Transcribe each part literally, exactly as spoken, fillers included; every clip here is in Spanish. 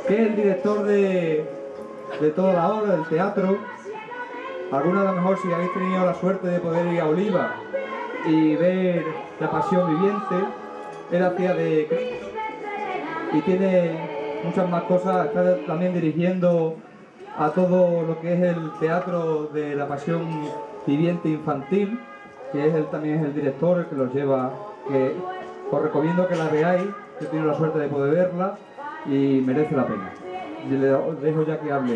que es el director de, de toda la obra, del teatro. Algunos a lo mejor, si habéis tenido la suerte de poder ir a Oliva y ver La Pasión Viviente, él hacía de Cristo y tiene muchas más cosas. Está también dirigiendo a todo lo que es el teatro de La Pasión Viviente infantil, que es él también es el director, el que los lleva, que os recomiendo que la veáis. Yo he tenido la suerte de poder verla y merece la pena. Y le dejo ya que hable.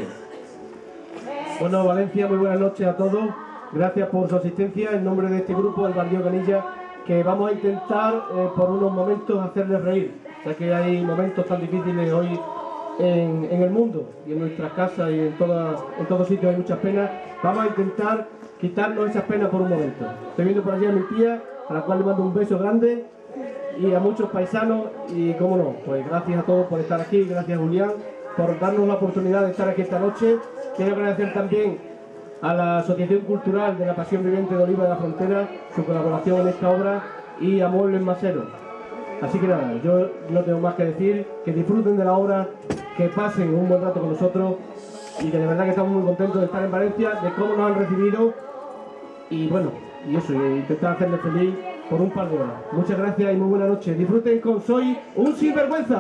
Bueno, Valencia, muy buenas noches a todos. Gracias por su asistencia en nombre de este grupo, el Baldío Canilla, que vamos a intentar eh, por unos momentos hacerles reír, ya que hay momentos tan difíciles hoy en, en el mundo y en nuestras casas y en, todas, en todos sitios hay muchas penas. Vamos a intentar quitarnos esas penas por un momento. Estoy viendo por allí a mi tía, a la cual le mando un beso grande, y a muchos paisanos, y cómo no, pues gracias a todos por estar aquí, gracias Julián por darnos la oportunidad de estar aquí esta noche. Quiero agradecer también a la Asociación Cultural de la Pasión Viviente de Oliva de la Frontera su colaboración en esta obra, y a Muebles Masero. Así que nada, yo no tengo más que decir, que disfruten de la obra, que pasen un buen rato con nosotros, y que de verdad que estamos muy contentos de estar en Valencia, de cómo nos han recibido, y bueno, y eso, y intentar hacerles feliz por un par de horas. Muchas gracias y muy buenas noches. Disfruten con Soy un Sinvergüenza.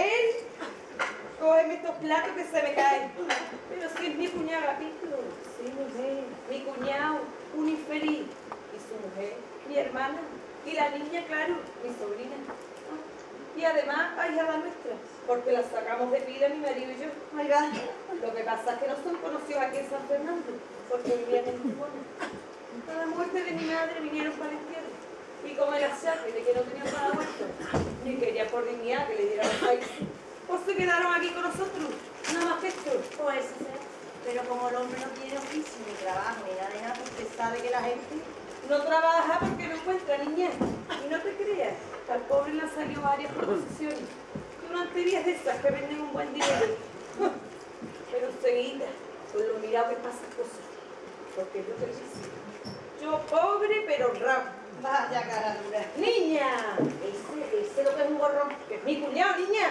Cógeme estos platos que se me caen. Pero si es mi cuñada, Pito. Sí. mujer, mi cuñado, un infeliz, y su mujer, mi hermana, y la niña, claro, mi sobrina. Y además, ahijada nuestra, porque la sacamos de pila mi marido y yo. Oiga, lo que pasa es que no son conocidos aquí en San Fernando, porque vivían en Timón. A la muerte de mi madre vinieron para el entierro. Y como era chape de que no tenía para muerto, ni quería por dignidad que le dieran el país, pues se quedaron aquí con nosotros, nada más que esto. Pues eso sí, pero como el hombre no tiene oficio, ni trabajo, ni nada de nada, pues usted sabe que la gente no trabaja porque no encuentra niña. Y no te creas, al pobre le han salido varias proposiciones. Durante días de esas que venden un buen dinero. Pero enseguida, con lo mirado que pasan cosas. Porque es lo que dice. Yo pobre pero honrado. vaya cara dura. ¡Niña! Ese, ese lo que es un gorrón, que es mi cuñado, niña.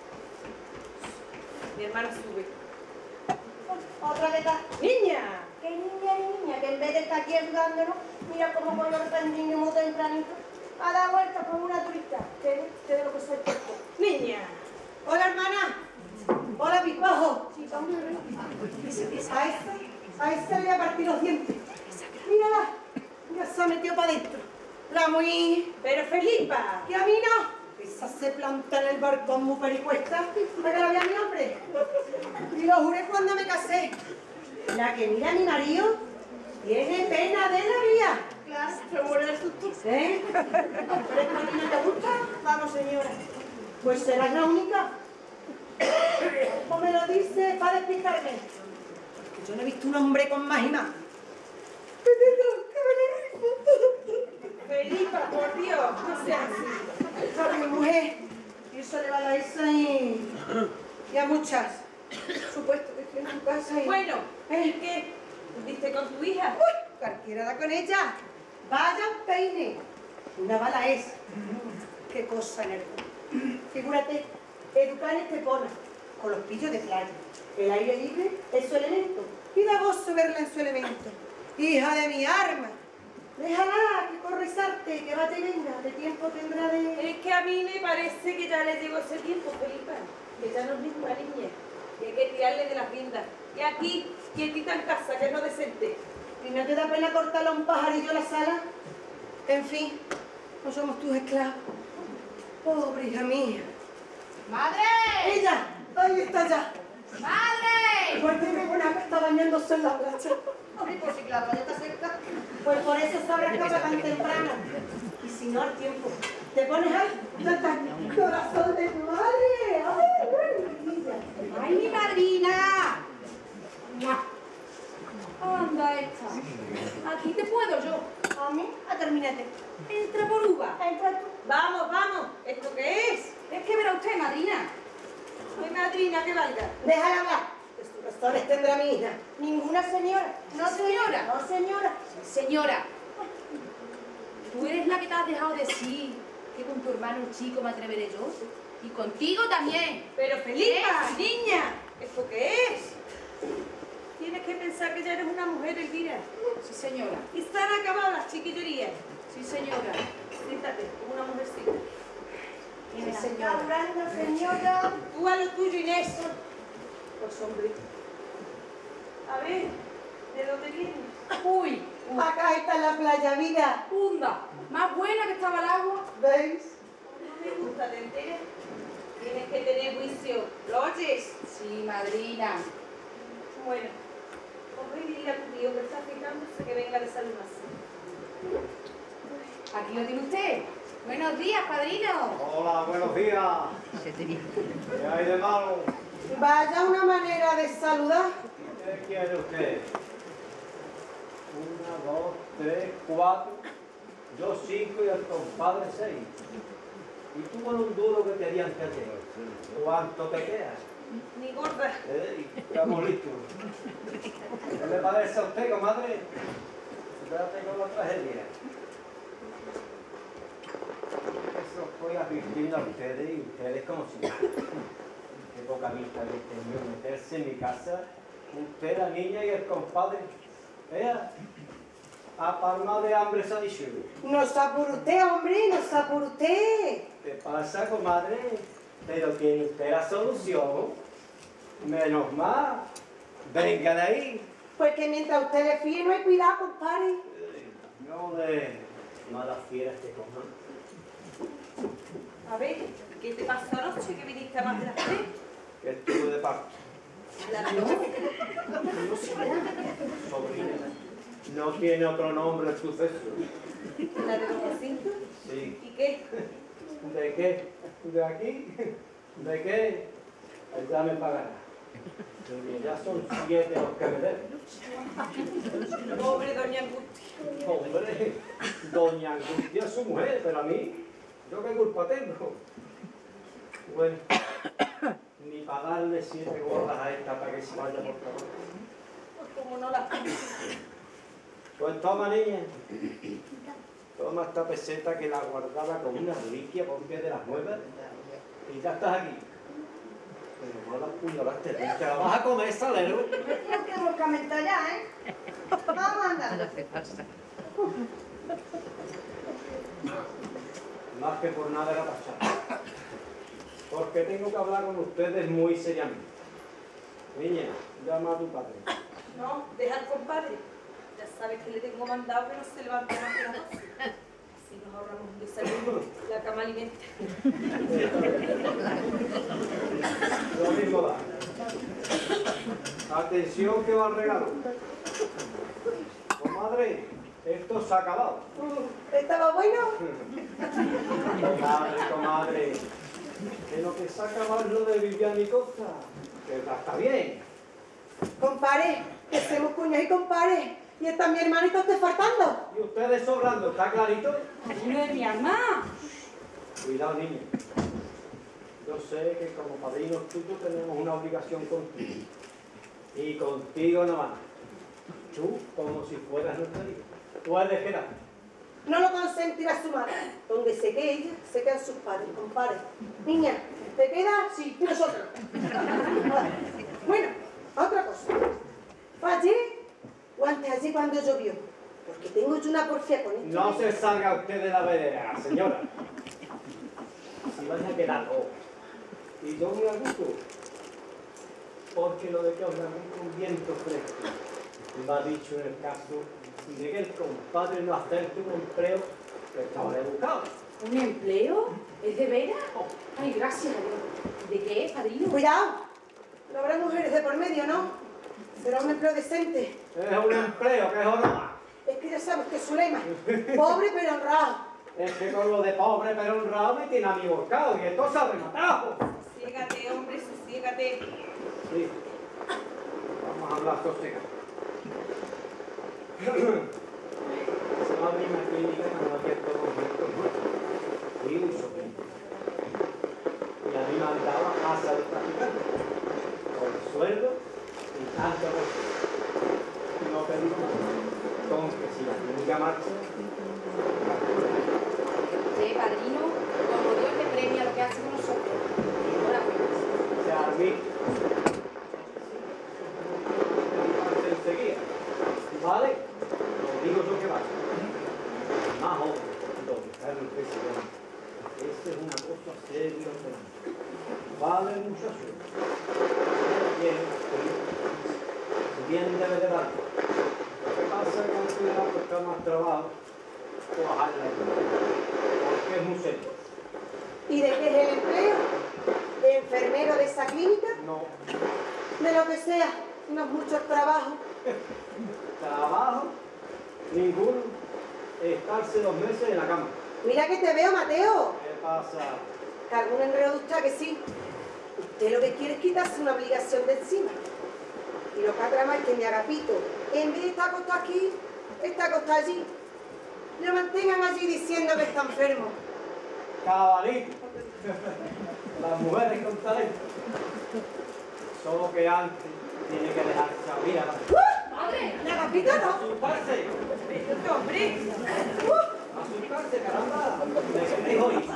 Mi hermana sube. Otra que está. ¡Niña! ¿Qué niña, niña? Que en vez de estar aquí ayudándonos, mira cómo con los niños muy tempranito a dar vueltas como una turista. ¿Qué es lo que soy puesto? ¡Niña! Hola, hermana. Hola, Pispajo. A esta, a esta le voy a partir los dientes. Mírala. Ya se ha metido para adentro. La muy... ¡Pero Felipa! ¿Que a mí no? Esa se planta en el barcón muy pericuesta para que la vea mi hombre. Y lo juré cuando me casé. La que mira a mi marido tiene pena de la vida. Claro, se muere del susto. ¿Eh? ¿Pero esta niña te gusta? Vamos, señora. Pues serás la única. ¿O me lo dice para despistarme? Porque yo no he visto un hombre con más y más. Felipa, por Dios, no seas así. A mi mujer, y eso le va a la esa y, y a muchas. Por supuesto que estoy en tu casa y... Bueno, ¿y ¿Eh? qué? ¿Viste con tu hija? ¡Uy! Cualquiera da con ella. Vaya un peine. Una bala es. Qué cosa en el culo. Figúrate, educar en Estepona, con los pillos de playa, el aire libre es su elemento. Y da gozo verla en su elemento. Hija de mi arma. Déjala que corre y salte, que vaya y venga. De tiempo tendrá de... Es que a mí me parece que ya le llegó ese tiempo, Felipa. Que ya no es ninguna niña. Que hay que tirarle de las riendas. Y aquí, quietita en casa, que es lo decente. ¿Y no te da pena cortarle a un pajarillo a la sala? En fin, no somos tus esclavos. Pobre hija mía. ¡Madre! ¡Ella! ¡Ahí está ya! ¡Madre! ¿Por qué me pone que está bañándose en la playa? Ay, pues sí, claro, ya está cerca. Pues por eso sabrás que va tan temprano. Y si no, al tiempo. ¿Te pones ahí? Ya está. ¡Corazón de tu madre! ¡Ay, buenilla! ¡Ay, mi madrina! Anda esta. Aquí te puedo yo. A mí, a terminarte. Entra por uva. Entra tú. Vamos, vamos. ¿Esto qué es? Es que verá usted, madrina. Mi madrina, que valga. Déjala hablar. Que sus razones tendrá mi hija. Ninguna señora. ¿No, señora? No, señora. Señora, tú eres la que te has dejado decir que con tu hermano chico me atreveré yo. Y contigo también. Pero Felipa, ¿Qué? niña, ¿esto qué es? Tienes que pensar que ya eres una mujer, Elvira. Sí, señora. Y se han acabado las chiquillerías. Sí, señora. Siéntate, como una mujercita. Sí, Está señora. hablando, señora. Tú a lo tuyo, Inés. Pues hombre. A ver, ¿de dónde vienes? Uy, Acá está la playa, vida. funda. Más buena que estaba el agua. ¿Veis? No me gusta, ¿te enteras? Tienes que tener juicio. ¿Lo oyes? Sí, madrina. Bueno, pues ve y dile a tu tío que está fijándose que venga de saludarse. Aquí lo tiene usted. Buenos días, padrino. Hola, buenos días. ¿Qué hay de malo? Vaya una manera de saludar. ¿Qué quiere usted? Una, dos, tres, cuatro. Yo cinco y el compadre seis. ¿Y tú con un duro que te harían que hacer? ¿Cuánto te queda? Ni gorda. ¿Eh? Estamos listos. ¿Qué le parece a usted, comadre? Espérate con la tragedia. Eso estoy advirtiendo a ustedes y ustedes como si... Qué poca vista que tengo meterse en mi casa. Usted, la niña y el compadre. Vea, a palma de hambre se ha dicho. No se apure usted, hombre, no se apure usted. ¿Qué pasa, comadre? Pero tiene usted la solución. Menos mal. Venga de ahí. Pues que mientras usted le fíe no hay cuidado, compadre. No de malas fieras que cojan. A ver, ¿qué te pasó anoche que viniste a más de las tres? Que estuve de parto. La no. Sobrina. No tiene otro nombre el suceso. ¿La de los Jacintos? Sí. ¿Y qué? ¿De qué? ¿De aquí? ¿De qué? Ya me pagará. Ya son siete los que me deben. Pobre doña Angustia. Hombre, doña Angustia es su mujer, pero a mí, ¿yo qué culpa tengo? Bueno, ni pagarle siete gordas a esta para que se vaya por favor. Pues como no la... Pues toma, niña. Toma esta peseta que la guardaba con una reliquia por pie de las muelas y ya estás aquí. Pero no la puñalaste, te la vas a comer, salero. Me tengo que volcamentar ya, ¿eh? Vamos andando. Más que por nada era pasar. Porque tengo que hablar con ustedes muy seriamente. Niña, llama a tu padre. No, deja al compadre. Ya sabes que le tengo mandado que no se levante más que las doce. Así nos ahorramos un desayuno, la cama alimenta. Lo mismo da. Atención que va el regalo. Comadre, esto se ha acabado. ¿Estaba bueno? Comadre, comadre. Que lo que se ha acabado es lo de Vivian y Costa. Que está bien. Compadre, que somos cuñas y compadre. Y está mi hermanito usted faltando. Y ustedes sobrando, ¿está clarito? ¡No es mi mamá! Cuidado, niño. Yo sé que como padrinos tuyos tenemos una obligación contigo. Y contigo no más. Tú, como si fueras nuestra hija. Puedes quedar. No lo consentirá su madre. Donde se quede ella, se quedan sus padres, compadre. Niña, ¿te quedas? Sí, y nosotros. Vale. Bueno, otra cosa. ¿Fue ayer o antes ayer cuando llovió? Porque tengo yo una porfía con esto. No se salga usted de la vereda, señora. Si vais a quedar oh. Y yo muy a gusto. Porque lo de que os larguéis con viento fresco me ha dicho en el caso de que el compadre no acepte un empleo que estaba buscado. ¿Un empleo? ¿Es de veras? Ay, gracias a Dios. ¿De qué es, padrino? Cuidado. No habrá mujeres de por medio, ¿no? Será un empleo decente. Es un empleo que es honrado. Es que ya sabes que es su lema. Pobre pero honrado. Es que con lo de pobre pero honrado me tiene a mí volcado y esto se ha rematado. Sosiégate, hombre, sosiégate. Sí. Vamos a hablar sosegado. Se va a abrir una clínica que no había todos los médicos nuevos. Y un sobrino. Y a mí me han dado a casa de practicante. Con sueldo y tanto resto. No pedí nada. Con que si la clínica marcha, Sí, padrino, como Dios le premia lo que hace con nosotros. Enhorabuena. se admite. Enseguida. ¿Vale? Lo digo yo que vaya. Más joven, donde está el presidente. Esa es una cosa seria, grande. Vale, muchacho. Bien, bien debe de dar. Lo que pasa es que al final cuesta más trabajo trabajarla ahí. Porque es muy serio. ¿Y de qué es el empleo? ¿De enfermero de esa clínica? No. De lo que sea, no es mucho trabajo. Trabajo, ninguno. Estarse dos meses en la cama. Mira que te veo, Mateo. ¿Qué pasa? Que algún enredo de usted que sí. Usted lo que quiere es quitarse una obligación de encima. Y lo que ha tramado es que mi agapito, en vez de estar acostado aquí, está acostado allí. Lo mantengan allí diciendo que está enfermo. Cabalito. Las mujeres con talento. Solo que antes tiene que dejarse abrir a la... ¡Madre! Mi agapito no. ¡Asustarse! ¡Este hombre! ¡Asustarse, caramba! ¿Me queréis oír?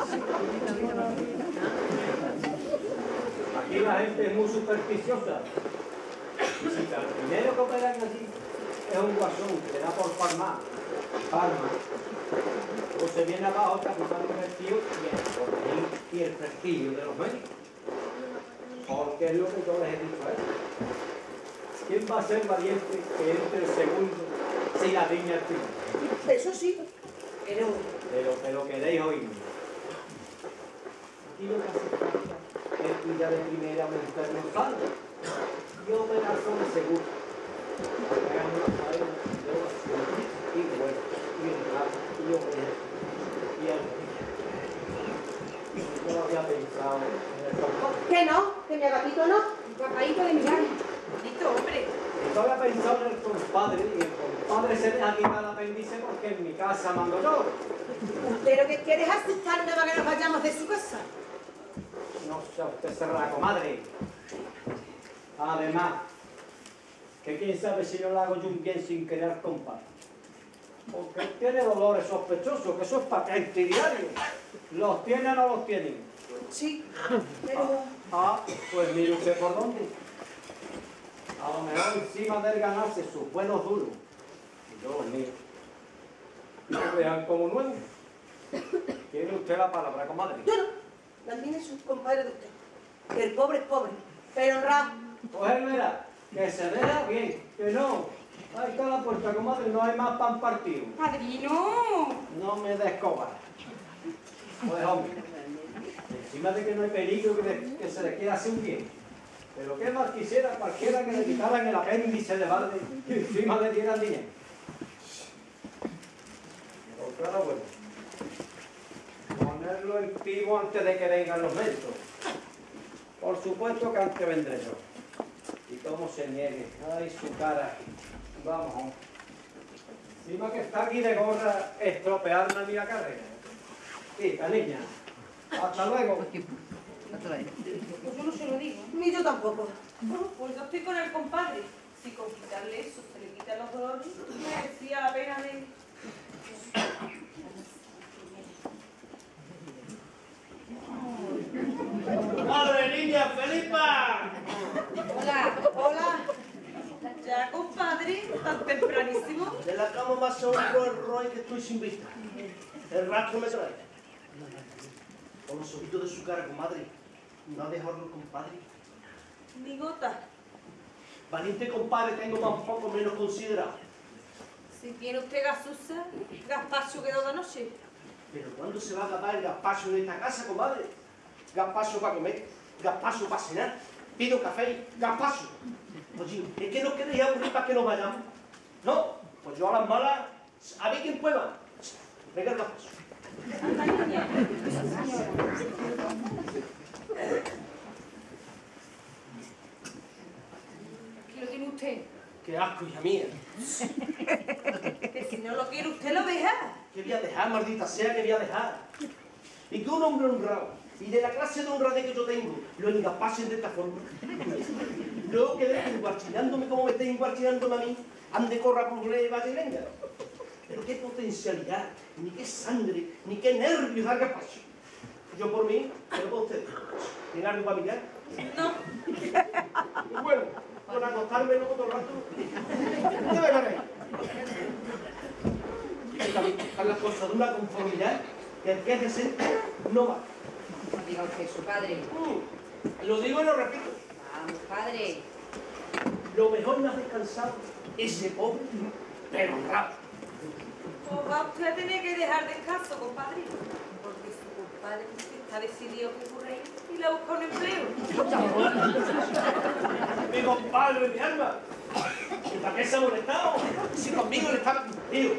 Aquí la gente es muy supersticiosa. Y si el primero que operan allí es un guasón que le da por farmar, farma, pues se viene abajo el capital invertido y el porvenir y el prestigio de los médicos. Porque es lo que yo les he dicho a ellos. ¿quién va a ser valiente que entre el segundo si la niña es primero? Eso sí, eres uno. Pero, pero queréis oírme. Aquí lo que hace falta es cuidar de primera a un enfermo sano. Yo me la soy seguro. Hagan una faena de oración y bueno, y honrar, y obediencia, y alegría. Yo había pensado en el compadre. ¿Qué no? ¿Que mi agatito no? Papadito de mi madre. Listo, hombre. Yo había pensado en el compadre y el compadre se deja quitar el apéndice porque en mi casa mando yo. ¿Usted lo que quiere es asustarme para que nos vayamos de su casa? No sea usted cerrada, comadre. Además, que quién sabe si no le hago yo un bien sin querer, compadre. Porque él tiene dolores sospechosos, que eso es patente y diario. ¿Los tiene o no los tiene? Sí, pero... Ah, pues mire usted por dónde. A lo mejor encima de él ganarse sus buenos duros. Y yo los míos. No vean como nuevo. ¿Tiene usted la palabra, comadre? Yo no. También es un compadre de usted. Que el pobre es pobre, pero honrado. Pues él verá, que se deja bien, que no. Ahí está la puerta, comadre, no hay más pan partido. Padrino. No me descobar. Pues hombre, encima de que no hay peligro que, le- que se le quiera hacer un bien. Pero qué más quisiera cualquiera que le quitaran el apéndice de balde y encima le dieran dinero. Pero claro, bueno. Ponerlo en vivo antes de que vengan los médicos. Por supuesto que antes vendré yo. Y cómo se niegue. Ay, su cara. Vamos, hombre. Encima que está aquí de gorra, estropearme a mí la carrera. Hija, niña. Hasta luego. Pues yo no se lo digo. Ni yo tampoco. Pues yo estoy con el compadre. Si con quitarle eso se le quitan los dolores, merecía la pena de... ¡Madre niña, Felipa! Hola. Hola. Ya, compadre, tan tempranísimo. De la cama más seguro el Roy que estoy sin vista. El rastro me trae. Con los ojitos de su cara, comadre. No ha dejado el compadre. Ni gota. Valiente compadre tengo más poco menos considerado. Si tiene usted gasusa, gazpacho quedó de noche. Pero ¿cuándo se va a acabar el gazpacho en esta casa, comadre? Gazpacho para comer, gazpacho para cenar, pido café, gazpacho. Oye, ¿es que no queréis aburrir para que nos vayamos? No, pues yo a las malas, a ver quién pueda. Venga el gazpacho. Anda, niña. Aquí lo tiene usted. Qué asco, hija mía. Que si no lo quiere usted, lo deja. ¿Qué voy a dejar, maldita sea, que voy a dejar? Y que un hombre honrado, y de la clase de honradez que yo tengo, lo engapasen de esta forma. Luego quedé enguarchinándome como me estáis enguarchinándome a mí, ande corra por y vaya y venga. Pero qué potencialidad, ni qué sangre, ni qué nervios da el gazpacho. Yo por mí, pero por ustedes. ¿Tienen algo para mirar? No. Bueno, con acostarme luego todo el rato. ¿Qué me gané? Y también están las cosas de una conformidad que el que es decente no va. Diga usted, su padre. Mm, Lo digo y lo repito. Vamos, padre. Lo mejor más descansado es de pobre, pero honrado. Pues va usted a tener que dejar descanso, compadre. Porque su compadre está decidido que ocurre y le busca un empleo. Mi compadre, mi alma. ¿Y para qué se ha molestado? Si conmigo le estaba cumplido.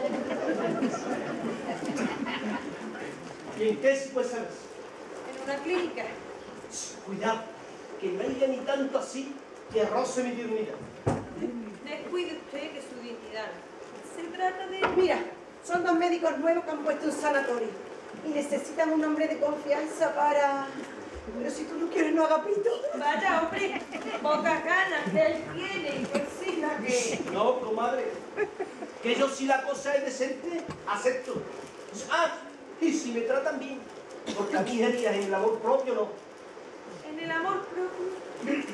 ¿Y en qué se puede saber? En una clínica. Cuidado, que no haya ni tanto así que roce mi dignidad. Descuide usted que su dignidad se trata de... Mira, son dos médicos nuevos que han puesto un sanatorio. Y necesitan un hombre de confianza para... Pero si tú no quieres, no haga pito. Vaya, hombre, pocas ganas que él tiene y pues encima que... No, comadre, que yo si la cosa es decente, acepto. Ah, y si me tratan bien, porque a mí heridas en el amor propio no. En el amor propio...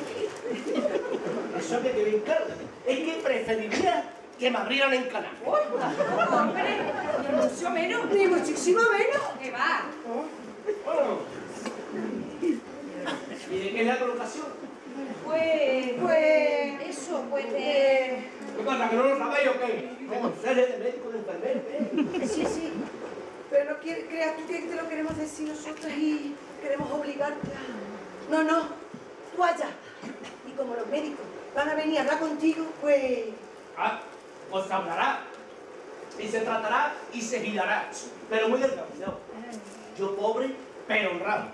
Eso que quede bien claro, es que preferiría que me abrieran en canal. Hombre, ni mucho menos. Ni muchísimo menos. Que va. Bueno, ¿y de qué es la colocación? Pues, Pues... Eso, pues de... ¿Qué pasa, que no lo sabéis o qué? ¿Cómo seres de médico, de enfermero, eh? Sí, sí. Pero no quiere- creas tú que te lo queremos decir nosotros y queremos obligarte a... No, no. Tú allá. Y como los médicos van a venir a hablar contigo, pues... Ah, os hablará. Y se tratará y se girará. Pero muy delgado. Yo pobre, pero honrado.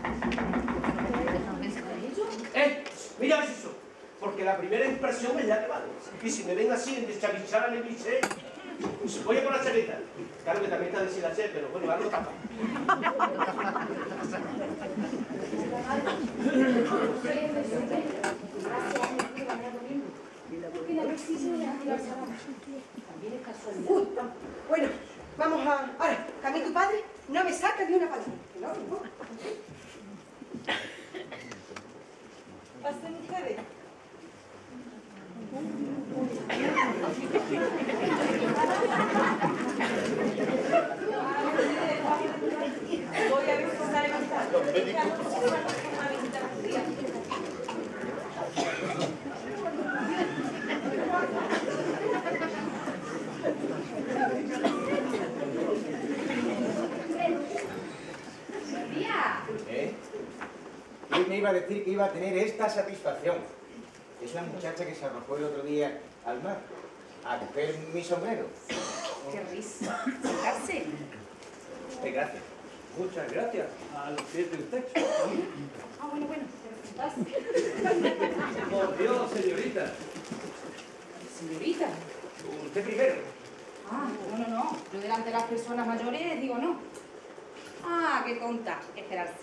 Eh, mira a ver si eso. Porque la primera impresión es la que vale. Y si me ven así en deschavichar al cliché, pues voy a por la chaqueta. Claro que también está deshilaché, pero bueno, algo tapa. Uy, bueno, vamos a... Ahora, que a mí tu padre no me saca ni una palabra. Que no, no. pasen ustedes. Voy a ver si sale más tarde. Esta noche se va a hacer una visita a los días. ¿Eh? ¿Quién me iba a decir que iba a tener esta satisfacción? Es la muchacha que se arrojó el otro día al mar a coger mi sombrero. Qué risa. Sentarse. Eh, gracias. Muchas gracias a los pies de usted. Ah, bueno, bueno. Sentarse. Por Dios, señorita. Señorita. Usted primero. Ah, no, no, no. Yo delante de las personas mayores digo no. Ah, qué tonta. Esperarse.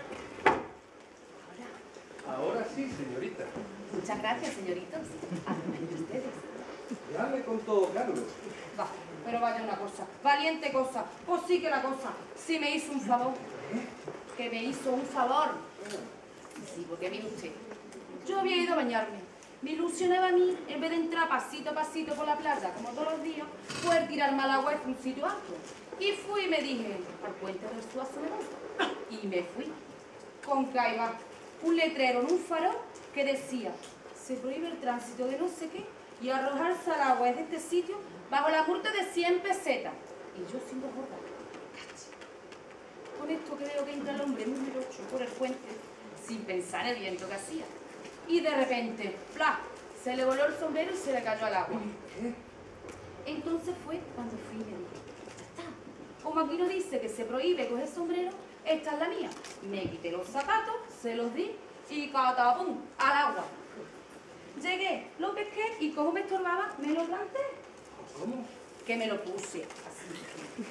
Ahora sí, señorita. Muchas gracias, señoritos. Adelante ustedes. Ya me contó Carlos. Va, pero vaya una cosa. Valiente cosa. Pues sí que la cosa. Sí me hizo un favor. Que me hizo un favor. Sí, porque mire usted. Yo había ido a bañarme. Me ilusionaba a mí, en vez de entrar pasito a pasito por la playa, como todos los días, poder tirarme al agua en un sitio alto. Y fui y me dije, al puente del Suazo me voy. Y me fui. Con caiba. Un letrero en un farol que decía, se prohíbe el tránsito de no sé qué y arrojarse al agua desde este sitio bajo la multa de cien pesetas. Y yo sin dos horas. Con esto creo que entra el hombre número ocho por el puente, sin pensar en el viento que hacía. Y de repente, ¡plá! Se le voló el sombrero y se le cayó al agua. Entonces fue cuando fui y me dije, ya está. Como aquí no dice que se prohíbe coger sombrero, esta es la mía. Me quité los zapatos, se los di y catapum, al agua. Llegué, lo pesqué y como me estorbaba, me lo planté. ¿Cómo? Que me lo puse así.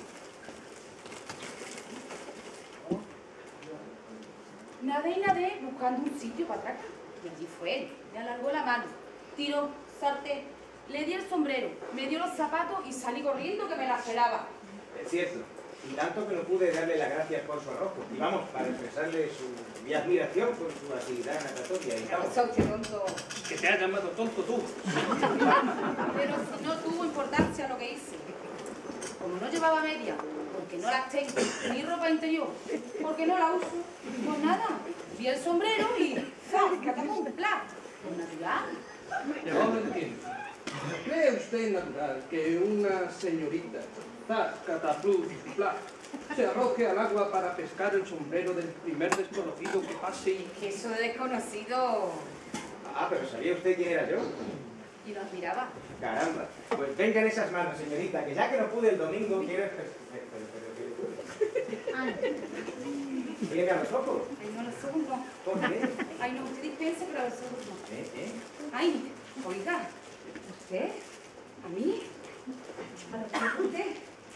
Nadé y nadé buscando un sitio para atrás. Y allí fue él. Me alargó la mano, tiró, salté, le di el sombrero, me dio los zapatos y salí corriendo que me la pelaba. Es cierto. Y tanto que no pude darle las gracias por su arrojo. Y vamos, para expresarle su, mi admiración por su actividad natatoria. Y vamos. Eso, usted tonto. Que te has llamado tonto tú. Pero si no tuvo importancia lo que hice. Como no llevaba media, porque no las tengo, ni ropa interior, porque no la uso, pues nada, vi el sombrero y ¡zas! ¡Catapum! ¡Pla! Pues natural. No lo entiendo. ¿Cree usted natural que una señorita, ¡zas! Catapum! ¡Pla! se arroje al agua para pescar el sombrero del primer desconocido que pase y... Que eso de desconocido... Ah, pero ¿sabía usted quién era yo? Y lo admiraba. Caramba. Pues vengan esas manos, señorita, que ya que no pude el domingo, quiero... Pero, pero, pero, Ay, ¿Tiene a los ojos? ay, no, los ojos no. ¿Por qué? Ay, no, usted dispense, pero los ojos no. ¿Eh? ¿Eh? Ay, oiga, ¿usted? ¿A mí? ¿A lo que es usted?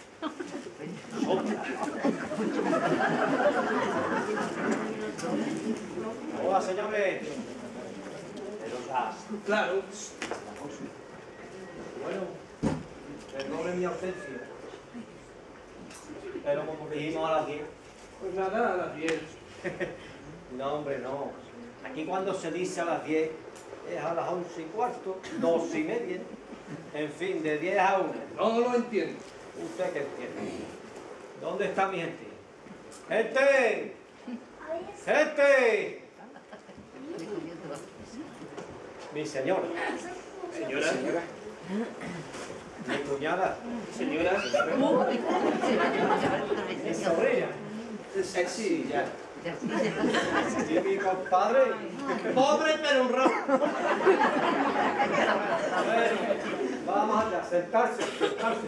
Hola, señores. Pero ya. Claro, Bueno, perdone mi ausencia. Pero como dijimos a las diez. pues nada, a las diez. No, hombre, no. Aquí cuando se dice a las diez es a las once y cuarto, doce y media. En fin, de diez a una. No lo entiendo. ¿Usted qué entiende? ¿Dónde está mi gente? ¡Gente! ¡Gente! Mi señora. Señora. Señora. Mi cuñada. Señora. Mi sobrina. Eh, Sí, ya. Y mi compadre. Pobre pero honrado. A ver, vamos allá, sentarse, sentarse.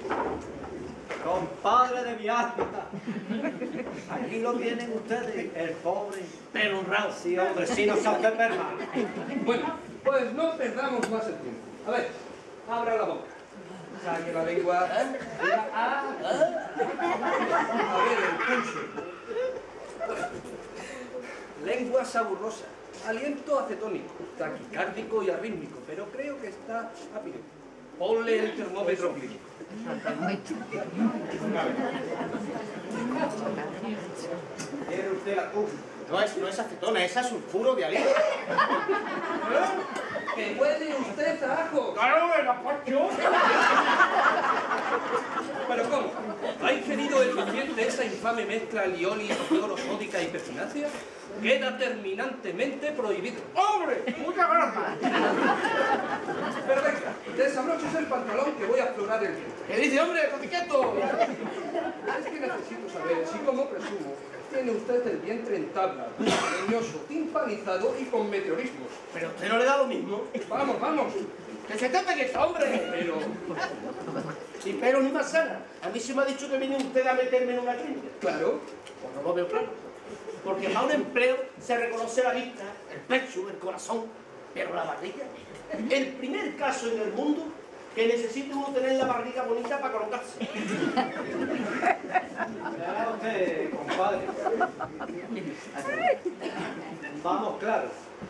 Compadre de mi alma. Aquí lo tienen ustedes, el pobre. Pero honrado. Sí, hombre, sí, no sabe qué perma. Bueno, pues no perdamos más el tiempo. A ver, abra la boca. Saque la lengua. Diga, ah, ah. A ver, el pulso. Lengua saburosa. Aliento acetónico, taquicárdico y arrítmico, pero creo que está rápido. Ponle el termómetro clínico. ¿Quiere usted la Uf, no es, no es acetona, es sulfuro de aliento. ¿Que huele usted a ajo? ¡Claro, el apacho! ¿Pero cómo? ¿Ha ingerido el paciente esa infame mezcla lioli, clorosódica y pertinacia? Queda terminantemente prohibido. ¡Hombre! ¡Muchas gracias! Pero venga, desabroches el pantalón que voy a explorar el vientre. ¿Qué dice, hombre? ¡Cotiqueto! Es que necesito saber si, como presumo, tiene usted el vientre en tabla, leñoso, timpanizado y con meteorismos. Pero usted no le da lo mismo. Vamos, vamos. ¡Que se tape que está, hombre! Pero, Sin pelo ni manzana. A mí se me ha dicho que viene usted a meterme en una clínica. claro, Pues no lo veo claro. Porque para un empleo se reconoce la vista, el pecho, el corazón, pero la barriga. El primer caso en el mundo que necesita uno tener la barriga bonita para colocarse. Vea usted, compadre. Vamos, claro.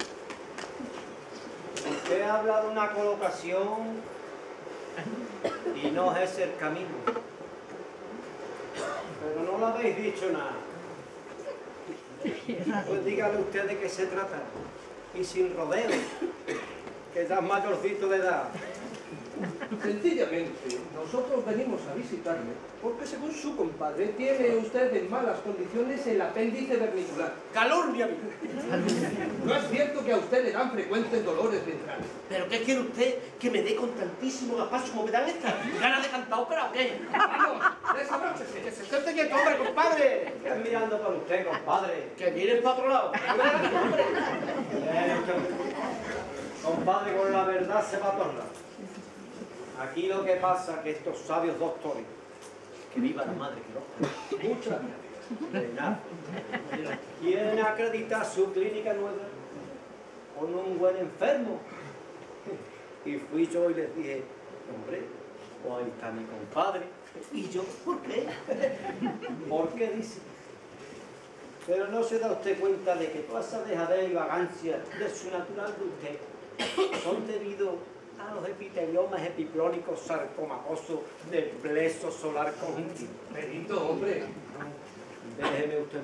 Usted habla de una colocación y no es el camino. Pero no lo habéis dicho nada. Pues dígale usted de qué se trata. Y sin rodeos, que ya es mayorcito de edad. sencillamente, nosotros venimos a visitarle porque, según su compadre, tiene usted en malas condiciones el apéndice vernicular. Calor, mi amigo. ¿No es cierto que a usted le dan frecuentes dolores ventrales? ¿Pero qué quiere usted que me dé con tantísimo gazpacho como me dan estas? ¿Ganas de cantar ópera o qué? ¡Vamos! ¡Desabróchese! ¡Que se siente quieto, hombre, compadre! ¿Qué es mirando por usted, compadre? ¡Que miren para otro lado! ¡Hombre! Eh, compadre, con la verdad se va a tornar. Aquí lo que pasa es que estos sabios doctores, que viva la madre que los Muchas gracias. de nada, quieren acreditar su clínica nueva con un buen enfermo. Y fui yo y les dije, hombre, pues ahí está mi compadre. ¿Y yo? ¿Por qué? ¿Por qué dice? Pero no se da usted cuenta de que toda esa dejadez y vagancia de su natural de usted son debido a los epiteliomas epiclónicos sarcomatosos del pleso solar conjuntivo. Benito, hombre. Déjeme usted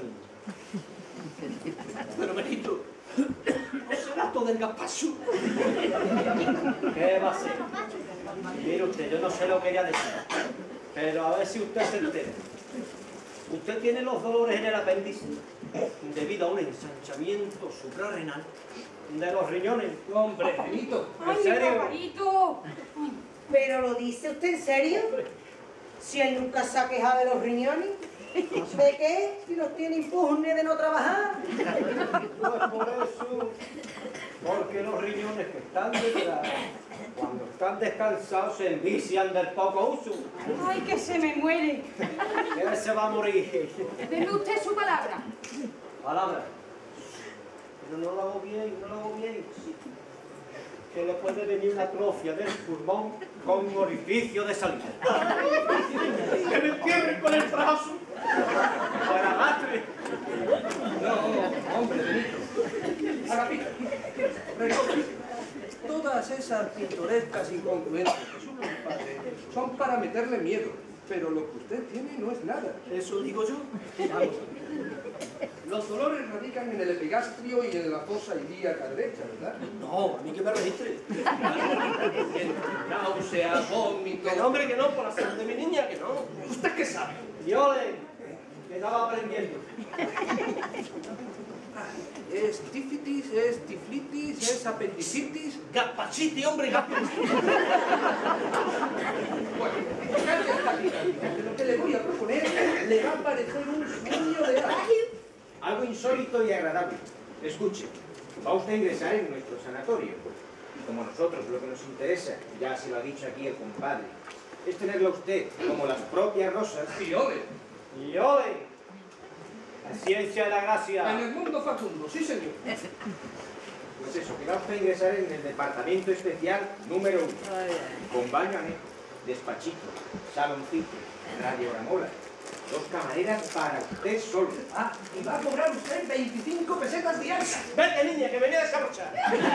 mismo. Pero, Benito, ¿no será todo el gazpacho? ¿Qué va a ser? Mire usted, yo no sé lo que ella decir, pero a ver si usted se entera. Usted tiene los dolores en el apéndice debido a un ensanchamiento suprarrenal de los riñones. Hombre, Benito. ¿En serio? Pajarito! ¿Pero lo dice usted en serio? Si él nunca se ha quejado de los riñones. ¿De qué? Si los tiene impugnes de no trabajar. Pues por eso, porque los riñones que están detrás, cuando están descansados, se envician del poco uso. ¡Ay, que se me muere! ¿Qué se va a morir? Deme usted su palabra. Palabra. Pero no lo hago bien, no lo hago bien. Que le puede venir una atrofia del pulmón con un orificio de salida. ¡Que me entierren con el brazo! Para arrastre. No, hombre, Benito. Agapito, recógese. Todas esas pintorescas incongruencias de su compadre son para meterle miedo. Pero lo que usted tiene no es nada. Eso digo yo. Vamos. Los dolores radican en el epigastrio y en la fosa ilíaca derecha, ¿verdad? No, a mí que me registre. En náusea, vómito... Que no, hombre, que no, por la salud de mi niña, que no. ¿Usted qué sabe? Yo le que estaba aprendiendo. Es tifitis, es tiflitis, es apendicitis, gazpachitis, hombre, gazpachitis. Bueno, cállate esta picadita, que lo que le voy a proponer le va a parecer un sueño de ágil. Algo insólito y agradable. Escuche, va usted a ingresar en nuestro sanatorio. Y como a nosotros lo que nos interesa, ya se lo ha dicho aquí el compadre, es tenerlo a usted como las propias rosas. Y ole. Y ole. La ciencia de la gracia. En el mundo facundo, sí señor. Pues eso, que va usted a ingresar en el departamento especial número uno. Con baño anexo, despachito, saloncito, radiogramola, dos camareras para usted solo. Ah, y va a cobrar usted veinticinco pesetas diarias. Vete, niña, que venía a desabrochar.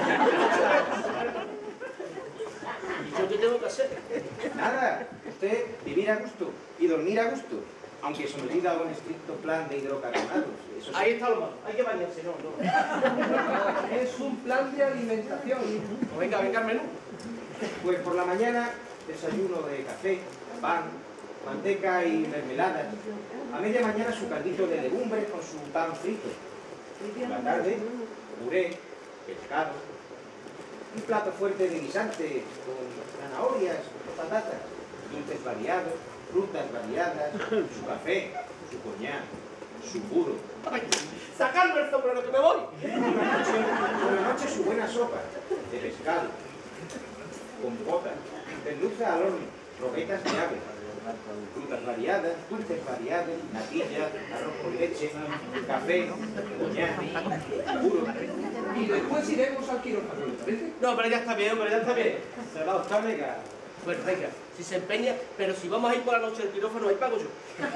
¿Y yo qué tengo que hacer? Nada, usted vivir a gusto y dormir a gusto, aunque sometido a un estricto plan de hidrocarbonados. Eso sí. Ahí está lo malo, hay que bañarse, no, no. Es un plan de alimentación. Pues venga, venga al menú. Pues por la mañana, desayuno de café, pan, manteca y mermelada. A media mañana su caldito de legumbres con su pan frito. Por la tarde, puré, pescado. Un plato fuerte de guisante con zanahorias, patatas, dulces variados, frutas variadas, su café, su coñac, su puro. ¡Sacarme el sombrero que me voy! Por la noche, por la noche su buena sopa de pescado, compota, merluza al horno, roquetas de ave, frutas variadas, dulces variados, natilla, arroz con leche, café, coñac, puro. Y después iremos al quirófano, ¿le parece? No, pero ya está bien, hombre, ya está bien. Se va usted a negar. Bueno, venga, si se empeña, pero si vamos a ir por la noche al quirófano, ahí pago yo.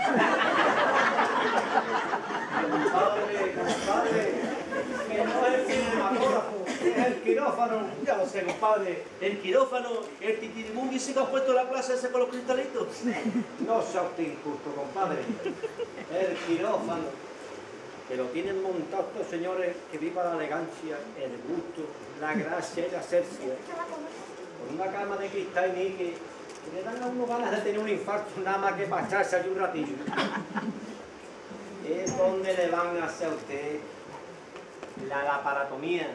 Compadre, compadre, que no es el cinematógrafo, es el quirófano. Ya lo sé, compadre. El quirófano, el titirimundi ese que ha puesto en la plaza ese con los cristalitos. No sea usted injusto, compadre. El quirófano. Que lo tienen montado estos señores que viva la elegancia, el gusto, la gracia y la cercia. Con una cama de cristal y níquel, que le dan a uno ganas de tener un infarto nada más que para echarse allí un ratillo. Es donde le van a hacer a usted la laparatomía.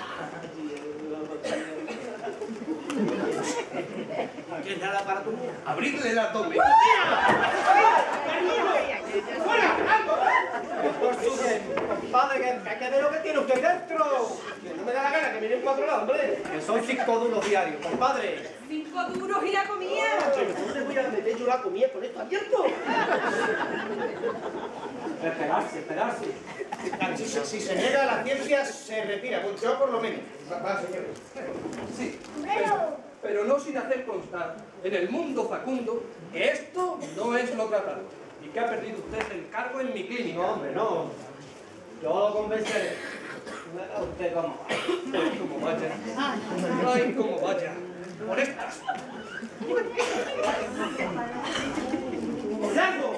¿Qué es la laparatomía? ¡Abrirle el abdomen! Compadre, que, que ve lo que tiene usted dentro. Que no me da la gana, que miren cuatro lados, hombre. Que son cinco duros diarios, compadre. Cinco duros y la comida. Pero ¿dónde voy a meter yo la comida con esto abierto? Esperarse, esperarse. Si, si, si se niega a la ciencia, se retira. Pues yo por lo menos. Va, va, señor. Sí, pero, pero no sin hacer constar en el mundo facundo que esto no es lo tratado y que ha perdido usted el cargo en mi clínica. No, hombre, no. Yo lo convenceré. Verá usted cómo va. Ay, cómo vaya. Ay, cómo vaya. Por estas. ¡Largo!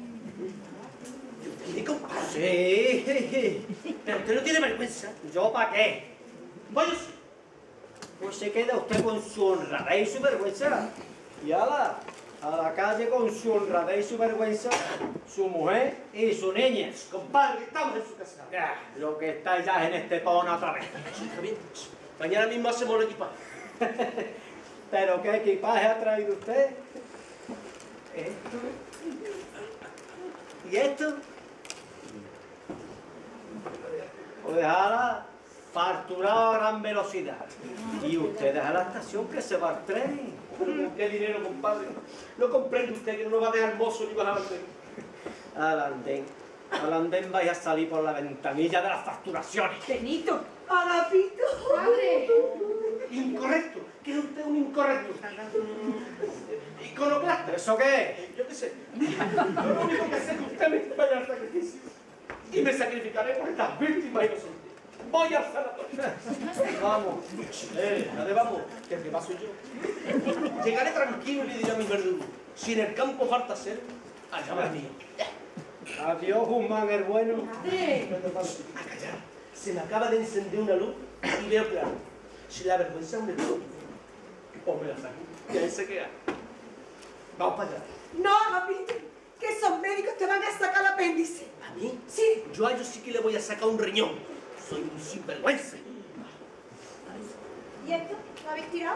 ¿Qué compadre? Sí. Pero usted no tiene vergüenza. ¿Yo para qué? Vaya. Pues se queda usted con su honradez y su vergüenza. Y ala, a la calle con su honradez y su vergüenza, su mujer y su niña. Compadre, estamos en su casa. Ya, lo que está ya en este tono otra vez. Está bien. Mañana mismo hacemos el equipaje. ¿Pero qué equipaje ha traído usted? ¿Esto? ¿Y esto? Pues ala, facturado a gran velocidad. Y ustedes a la estación que se va al tren. ¿Con qué dinero, compadre? No comprende usted que no nos va a dejar mozo ni bajar al tren. Al andén. Al andén vais a salir por la ventanilla de las facturaciones. Benito, Agapito. ¡Padre! Incorrecto. ¿Qué es usted un incorrecto? Iconoclasta. ¿Eso qué? Yo qué sé. Yo lo único que sé es que usted me vaya al sacrificio. Y me sacrificaré por estas víctimas inocentes. Voy al sanatorio. Vamos. Eh, ¿a dónde vamos? Que el que paso yo. Llegaré tranquilo y le diré a mi verdugo. Si en el campo falta ser, allá va el mío. Adiós, Guzmán el bueno. ¡Padre! A callar. Se me acaba de encender una luz y veo claro. Si la vergüenza es un error, o me la saco. Y ahí se queda. Vamos para allá. No, Agapito. que esos médicos te van a sacar el apéndice. ¿A mí? Sí. Yo a ellos sí que le voy a sacar un riñón. Soy un sinvergüenza. ¿Y esto? ¿Lo habéis tirado?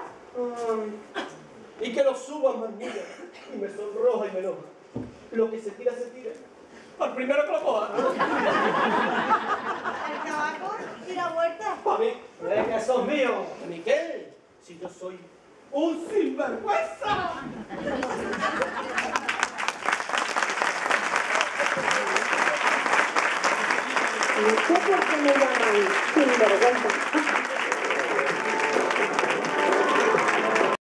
Y que lo suban, manilla. Y me sonroja y me enoja. Lo que se tira, se tira. Al primero que lo coja. ¿El tabaco y la huerta? Para mí, es que sos mío. Miquel, si yo soy un sinvergüenza. No sé por qué me llaman sinvergüenza.